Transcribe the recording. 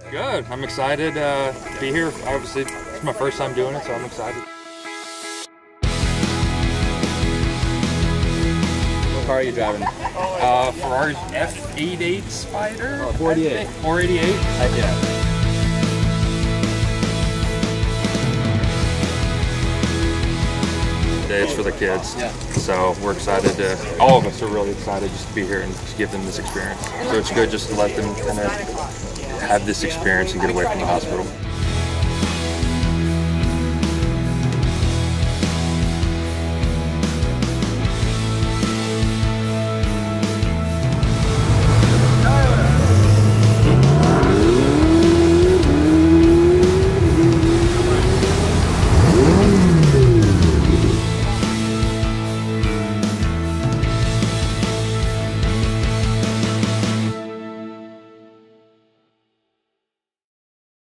Good. I'm excited to be here. Obviously, it's my first time doing it, so I'm excited. What car are you driving? Ferrari's F88 Spider. Oh, 488. 488. Heck yeah. It's for the kids, Yeah. So we're excited all of us are really excited just to be here and to give them this experience. So it's good just to let them kind of have this experience and get away from the hospital.